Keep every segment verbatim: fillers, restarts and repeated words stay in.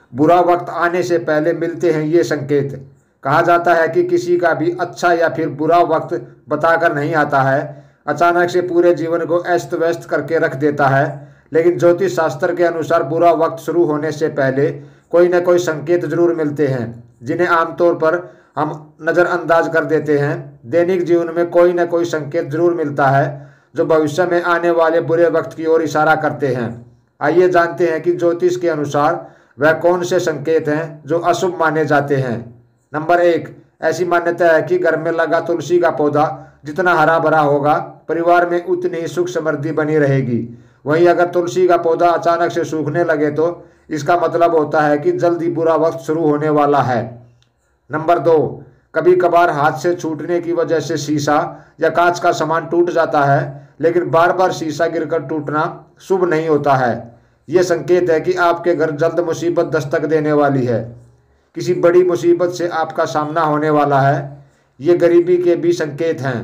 बुरा वक्त आने से पहले मिलते हैं ये संकेत। कहा जाता है कि किसी का भी अच्छा या फिर बुरा वक्त बताकर नहीं आता है, अचानक से पूरे जीवन को अस्त व्यस्त करके रख देता है। लेकिन ज्योतिष शास्त्र के अनुसार बुरा वक्त शुरू होने से पहले कोई न कोई संकेत जरूर मिलते हैं, जिन्हें आमतौर पर हम नज़रअंदाज कर देते हैं। दैनिक जीवन में कोई न कोई संकेत जरूर मिलता है जो भविष्य में आने वाले बुरे वक्त की ओर इशारा करते हैं। आइए जानते हैं कि ज्योतिष के अनुसार वह कौन से संकेत हैं जो अशुभ माने जाते हैं। नंबर एक, ऐसी मान्यता है कि घर में लगा तुलसी का पौधा जितना हरा भरा होगा, परिवार में उतनी ही सुख समृद्धि बनी रहेगी। वहीं अगर तुलसी का पौधा अचानक से सूखने लगे तो इसका मतलब होता है कि जल्द ही बुरा वक्त शुरू होने वाला है। नंबर दो, कभी कभार हाथ से छूटने की वजह से शीशा या कांच का सामान टूट जाता है, लेकिन बार बार शीशा गिरकर टूटना शुभ नहीं होता है। यह संकेत है कि आपके घर जल्द मुसीबत दस्तक देने वाली है, किसी बड़ी मुसीबत से आपका सामना होने वाला है। ये गरीबी के भी संकेत हैं।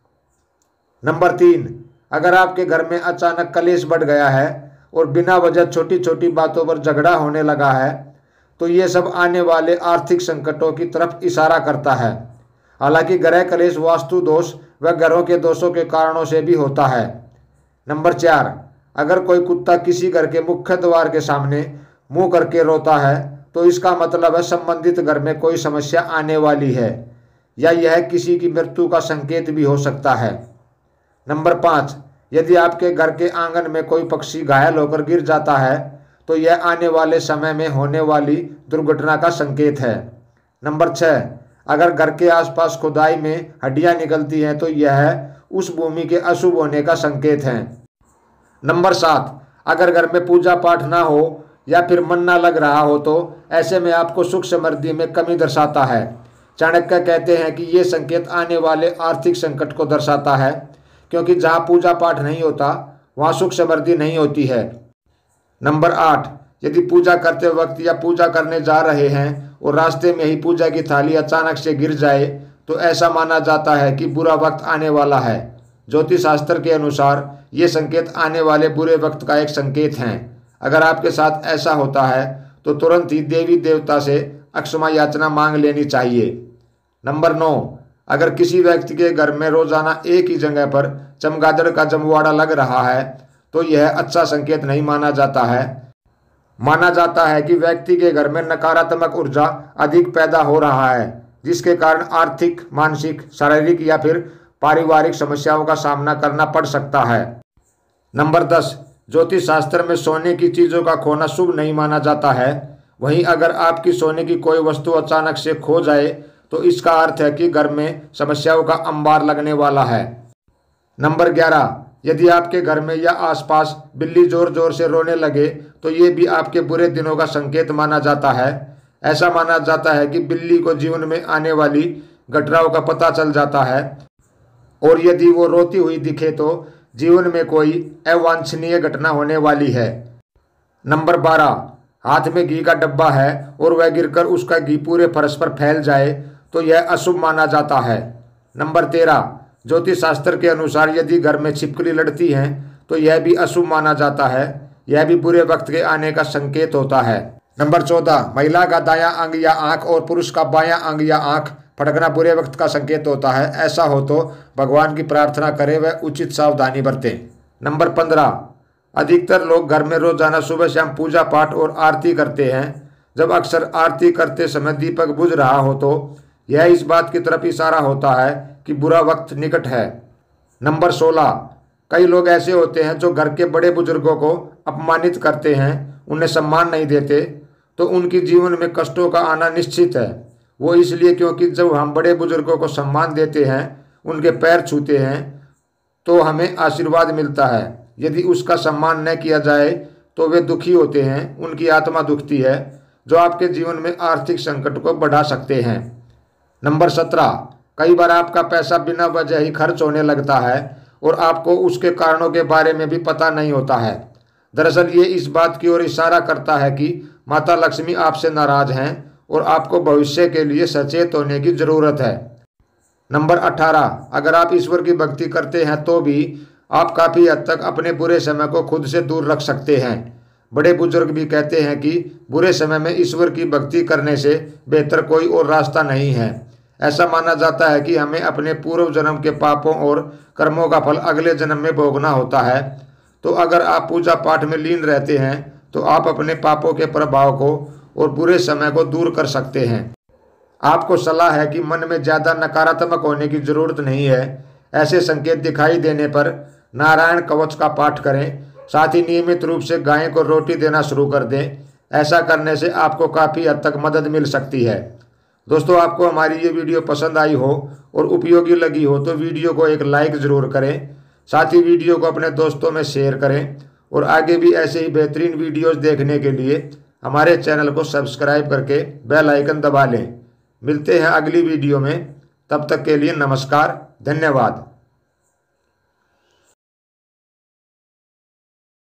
नंबर तीन, अगर आपके घर में अचानक कलेश बढ़ गया है और बिना वजह छोटी छोटी बातों पर झगड़ा होने लगा है, तो ये सब आने वाले आर्थिक संकटों की तरफ इशारा करता है। हालांकि ग्रह कलेश वास्तु दोष व घरों के दोषों के कारणों से भी होता है। नंबर चार, अगर कोई कुत्ता किसी घर के मुख्य द्वार के सामने मुंह करके रोता है तो इसका मतलब है संबंधित घर में कोई समस्या आने वाली है, या यह किसी की मृत्यु का संकेत भी हो सकता है। नंबर पाँच, यदि आपके घर के आंगन में कोई पक्षी घायल होकर गिर जाता है तो यह आने वाले समय में होने वाली दुर्घटना का संकेत है। नंबर छः, अगर घर के आसपास खुदाई में हड्डियां निकलती हैं तो यह उस भूमि के अशुभ होने का संकेत है। नंबर सात, अगर घर में पूजा पाठ ना हो या फिर मन ना लग रहा हो तो ऐसे में आपको सुख समृद्धि में कमी दर्शाता है। चाणक्य कहते हैं कि ये संकेत आने वाले आर्थिक संकट को दर्शाता है, क्योंकि जहाँ पूजा पाठ नहीं होता वहाँ सुख समृद्धि नहीं होती है। नंबर आठ, यदि पूजा करते वक्त या पूजा करने जा रहे हैं और रास्ते में ही पूजा की थाली अचानक से गिर जाए तो ऐसा माना जाता है कि बुरा वक्त आने वाला है। ज्योतिष शास्त्र के अनुसार ये संकेत आने वाले बुरे वक्त का एक संकेत हैं। अगर आपके साथ ऐसा होता है तो तुरंत ही देवी देवता से अक्षमा याचना मांग लेनी चाहिए। नंबर नौ, अगर किसी व्यक्ति के घर में रोजाना एक ही जगह पर चमगादड़ का जमवाड़ा लग रहा है तो यह अच्छा संकेत नहीं माना जाता है। माना जाता है कि व्यक्ति के घर में नकारात्मक ऊर्जा अधिक पैदा हो रहा है, जिसके कारण आर्थिक, मानसिक, शारीरिक या फिर पारिवारिक समस्याओं का सामना करना पड़ सकता है। नंबर दस, ज्योतिष शास्त्र में सोने की चीज़ों का खोना शुभ नहीं माना जाता है। वहीं अगर आपकी सोने की कोई वस्तु अचानक से खो जाए तो इसका अर्थ है कि घर में समस्याओं का अंबार लगने वाला है। नंबर ग्यारह, यदि आपके घर में या आसपास बिल्ली जोर जोर से रोने लगे तो ये भी आपके बुरे दिनों का संकेत माना जाता है। ऐसा माना जाता है कि बिल्ली को जीवन में आने वाली घटनाओं का पता चल जाता है, और यदि वो रोती हुई दिखे तो जीवन में कोई अवांछनीय घटना होने वाली है। नंबर बारह, हाथ में घी का डब्बा है और वह गिरकर उसका घी पूरे फर्श पर फैल जाए तो यह अशुभ माना जाता है। नंबर तेरह, ज्योतिष शास्त्र के अनुसार यदि घर में छिपकली लड़ती हैं तो यह भी अशुभ माना जाता है। यह भी बुरे वक्त के आने का संकेत होता है। नंबर चौदह, महिला का दायां अंग या आंख और पुरुष का बायां अंग या आंख फटकना बुरे वक्त का संकेत होता है। ऐसा हो तो भगवान की प्रार्थना करें व उचित सावधानी बरतें। नंबर पंद्रह, अधिकतर लोग घर में रोजाना सुबह शाम पूजा पाठ और आरती करते हैं। जब अक्सर आरती करते समय दीपक बुझ रहा हो तो यह इस बात की तरफ इशारा होता है कि बुरा वक्त निकट है। नंबर सोलह, कई लोग ऐसे होते हैं जो घर के बड़े बुजुर्गों को अपमानित करते हैं, उन्हें सम्मान नहीं देते, तो उनकी जीवन में कष्टों का आना निश्चित है। वो इसलिए क्योंकि जब हम बड़े बुजुर्गों को सम्मान देते हैं, उनके पैर छूते हैं, तो हमें आशीर्वाद मिलता है। यदि उसका सम्मान न किया जाए तो वे दुखी होते हैं, उनकी आत्मा दुखती है, जो आपके जीवन में आर्थिक संकट को बढ़ा सकते हैं। नंबर सत्रह, कई बार आपका पैसा बिना वजह ही खर्च होने लगता है और आपको उसके कारणों के बारे में भी पता नहीं होता है। दरअसल ये इस बात की ओर इशारा करता है कि माता लक्ष्मी आपसे नाराज हैं और आपको भविष्य के लिए सचेत होने की जरूरत है। नंबर अठारह, अगर आप ईश्वर की भक्ति करते हैं तो भी आप काफ़ी हद तक अपने बुरे समय को खुद से दूर रख सकते हैं। बड़े बुजुर्ग भी कहते हैं कि बुरे समय में ईश्वर की भक्ति करने से बेहतर कोई और रास्ता नहीं है। ऐसा माना जाता है कि हमें अपने पूर्व जन्म के पापों और कर्मों का फल अगले जन्म में भोगना होता है। तो अगर आप पूजा पाठ में लीन रहते हैं तो आप अपने पापों के प्रभाव को और बुरे समय को दूर कर सकते हैं। आपको सलाह है कि मन में ज़्यादा नकारात्मक होने की जरूरत नहीं है। ऐसे संकेत दिखाई देने पर नारायण कवच का पाठ करें। साथ ही नियमित रूप से गाय को रोटी देना शुरू कर दें। ऐसा करने से आपको काफ़ी हद तक मदद मिल सकती है। दोस्तों, आपको हमारी ये वीडियो पसंद आई हो और उपयोगी लगी हो तो वीडियो को एक लाइक ज़रूर करें। साथ ही वीडियो को अपने दोस्तों में शेयर करें और आगे भी ऐसे ही बेहतरीन वीडियोज़ देखने के लिए हमारे चैनल को सब्सक्राइब करके बेल आइकन दबा लें। मिलते हैं अगली वीडियो में, तब तक के लिए नमस्कार, धन्यवाद।